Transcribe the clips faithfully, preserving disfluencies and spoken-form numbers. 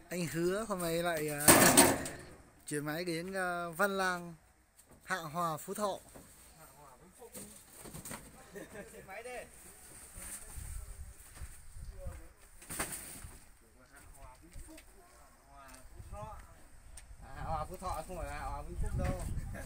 Anh hứa hôm nay lại uh, chuyển máy đến uh, Văn Lang, Hạ Hòa, Phú Thọ. Máy đi. Hạ Hòa Phú Thọ không phải là Hạ Hòa Vĩnh Phúc đâu.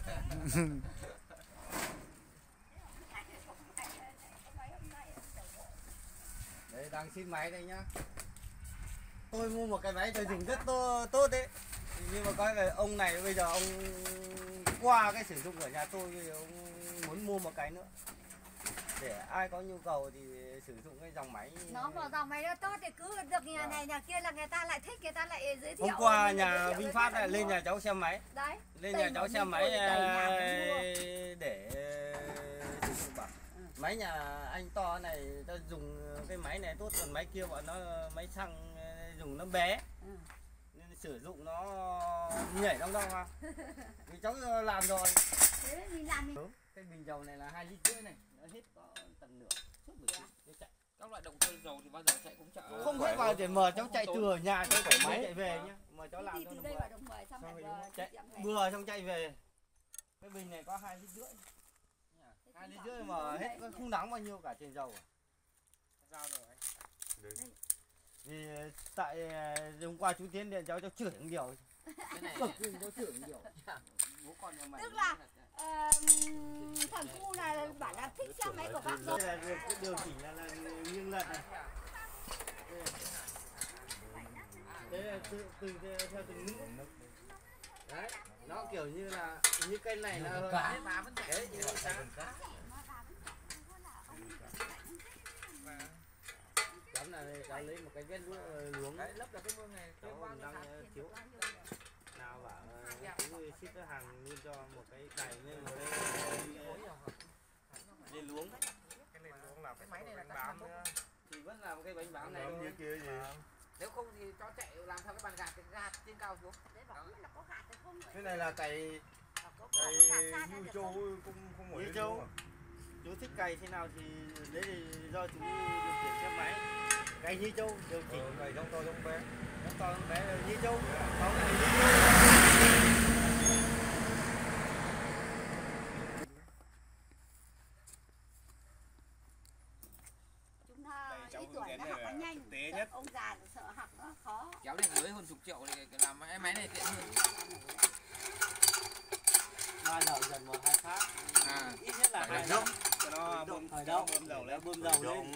Đấy, đang xin máy đây nhá. Tôi mua một cái máy tôi dùng rất tốt, tốt đấy. Nhưng mà coi là ông này bây giờ ông qua cái sử dụng ở nhà tôi thì ông muốn mua một cái nữa. Để ai có nhu cầu thì sử dụng cái dòng máy. Nó vào dòng máy nó tốt thì cứ được nhà này nhà kia là người ta lại thích, người ta lại giới thiệu. Hôm qua nhà Vinh Phát lại lên nhà cháu xem máy. Đấy. Lên nhà cháu xem máy để sử dụng bảo. Ừ. Máy nhà anh to này ta dùng cái máy này tốt, còn máy kia bọn nó máy xăng dùng nó bé. Ừ. Nên sử dụng nó nhảy đong đong ha. Vì cháu làm rồi. Thế mình làm đi. Cái bình dầu này là hai lít rưỡi này, nó hết có tầm nửa. Suốt buổi chiều chạy. Các loại động cơ dầu thì bao giờ chạy cũng chạy. Không hết vào để mở cháu chạy từ ở nhà cháu phải máy chạy về nhá. Mà cháu làm cho nó đây vào đồng mười xong rồi chạy vừa xong chạy về. Cái bình này có hai lít rưỡi. hai lít rưỡi mà hết không đáng bao nhiêu cả tiền dầu. Giao rồi anh. Vì tại hôm qua chú Tiến điện cháu cháu chửi một điều. Cái này cực nhưng cháu chửi một điều. Bố con nhà mày. Tức là uh, thằng cu này bảo là thích xe máy của bác rồi. Đây là điều, điều chỉnh là, là nghiêng lật này. Thế là từ, từ, từ theo từng nước. Đấy, nó kiểu như là như cây này là cá mà vẫn chạy. Đấy, như cá. Cháu là cháu lấy một cái vết luống đấy, lấp là cái mương này cháu đang thiếu nào bảo cứ ship cái hàng luôn cho một cái cày lên một cái lên luống. Cái lên luống là cái máy này là bám nữa. Thì vẫn là một cái bánh bám này thôi. Kia gì. Nếu không thì cho chạy làm theo cái bàn gạt cái gạt trên cao xuống. Cái này là cày cày như châu không không như châu. Chú thích cày thế nào thì đấy thì do chú điều khiển xe máy. Cày như châu điều chỉnh ừ, cày giống to giống bé. Giống to giống bé là như châu. Có này như châu. Ít tuổi nó học nó nhanh, sợ ông già sợ học nó khó. Kéo lên dưới hơn chục triệu thì làm cái máy này tiện hơn. ba đầu dần một hai phát. À, ít nhất là hai dốc. Cho nó bơm thời đâu, bơm dầu lên, bơm dầu lên.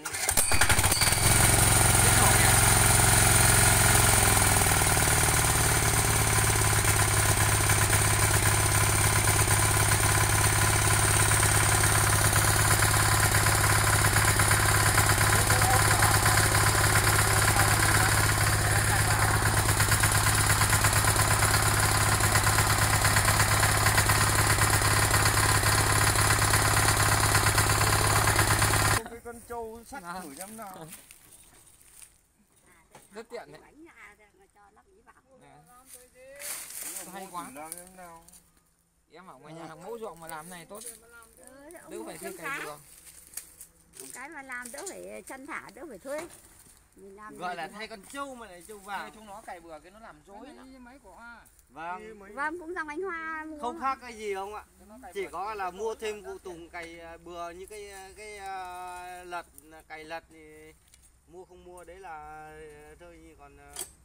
Con trâu sắt thử xem nào. Rất tiện đấy. Hay quá. Em ở ngoài nhà hàng mẫu ruộng mà làm này tốt. Đỡ phải thuê cày bừa. Cái mà làm đỡ phải chân thả, đỡ phải thuê. Mình làm gọi là thay con trâu mà lại trâu vàng. Chúng nó cày bừa cái nó làm rối nó. Vâng. Vâng, cũng dòng anh Hoa mua. Không khác cái gì không ạ? Chỉ có là mua thêm phụ tùng cày bừa như cái cái uh, lật cày lật thì mua không mua đấy là thôi, còn uh,